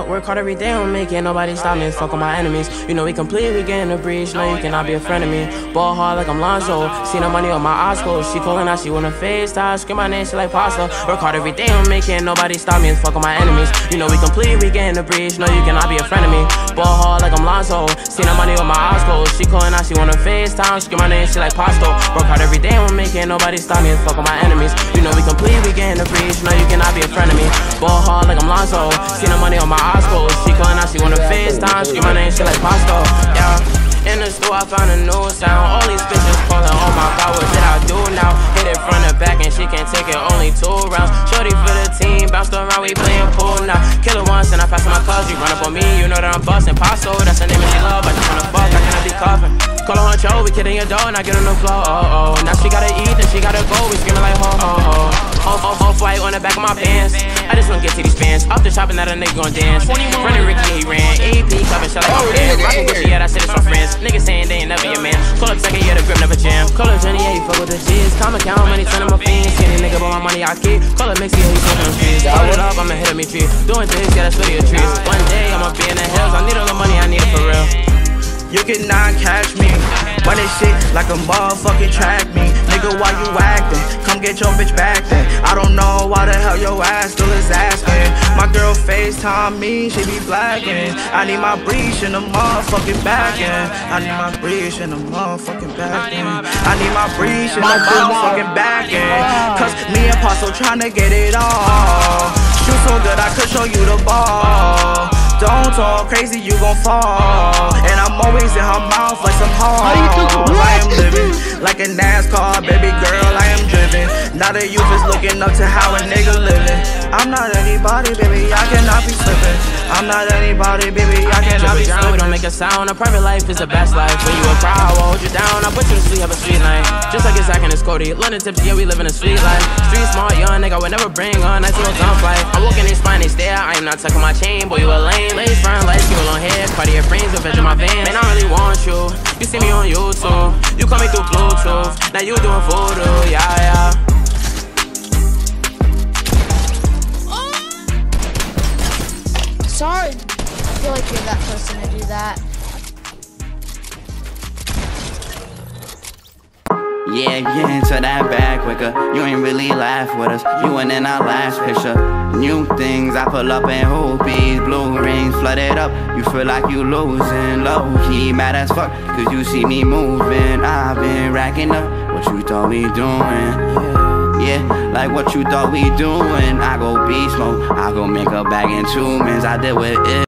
Work hard every day on making nobody stop me. Fuck on my enemies. You know we complete, we get in the breach. No, you cannot be a friend of me. Ball hard like I'm Lonzo. See no money on my eyes closed. She calling out, she wanna FaceTime. Scream my name, she like pasta. Work hard every day on making nobody stop me. Fuck on my enemies. You know we complete, we get in the breach. No, you cannot be a friend of me. Ball hard like I'm Lonzo. See no money on my eyes closed. She calling out, she wanna FaceTime. Scream my name, she like pasta. Work hard every day on making nobody stop me. Fuck on my enemies. You know we complete, we get in the breach. No, you cannot be a friend of me. Ball hard like I'm Lonzo. See no money on my eyes closed. She calling out, she wanna FaceTime. Scream my name, she like pasta. Yeah. In the store, I found a new sound. All these bitches calling, oh my god, what did I do now? Hit it front and back and she can't take it, only 2 rounds. Shorty for the team, bounced around, we playing pool now. Kill her once and I pass her my cuz, you run up on me, you know that I'm bustin'. Paso, that's the name and she love, I just wanna fuck, I cannot be coughing. Call her on show, we kidding your door and I get on the floor, oh oh. Now she gotta eat, then she gotta go, we screaming like ho ho ho. Off-white on the back of my pants. I just wanna get to these fans. Off the shopping that a nigga gon' dance. Running Ricky, he ran. AP, clubbing shit like my fan. Rockin' Gucci, yeah, that shit is for friends. Niggas saying they ain't never your man. Call up second, yeah, the grip never jam. Call up Johnny, yeah, he fuck with the G's. Comma count how many ton of my fiends. Skinny nigga, but my money I keep. Call up Mixie, yeah, he fuckin' fees. Hold it up, I'ma hit me tree. Doing things, yeah, that's really a trees. One day, I'ma be in the hills. I need all the money, I need it for real. You cannot catch me. Run this shit like a motherfucking track me. Nigga, why you acting? Come get your bitch back then. I don't know why the hell your ass still is asking. My girl FaceTime me, she be blacking. I need my breach in the motherfucking back end. I need my breach in the motherfucking back end. I need my breach in the motherfucking back end. Cause me and Paso tryna get it all. Shoot so good I could show you the ball. Don't talk crazy, you gon' fall. And I'm always in her mouth like some hard. I am living like a NASCAR, baby girl, I am driven. Now the youth is looking up to how a nigga living. I'm not anybody, baby, I cannot be slipping. I'm not anybody, baby, I cannot be slipping. We don't make a sound, a private life is the best life. When you a cry, I will hold you down, I put you to sleep, have a sweet night. Just like it's Zach and it's Cody, London tipsy, yeah, we living a sweet life. Street smart, young nigga, would never bring on nice little dumb flight. I walk in they spine, they stare, I am not tucking my chain, boy, you a lame. Lace front, lights, you long hair, Cartier frames, a veg in my van. Man, I really want you, you see me on YouTube. You call me through Bluetooth, now you doing voodoo, yeah, yeah. Sorry, I feel like you're that person to do that. Yeah, get into that bag quicker. You ain't really laugh with us. You went in our last picture. New things, I pull up in hoopies. Blue rings flooded up. You feel like you losing. Low key, mad as fuck, cause you see me moving. I've been racking up what you thought we doing. Yeah, like what you thought we doing. I go beast mode, I go make a bag in 2 minutes. I did with it.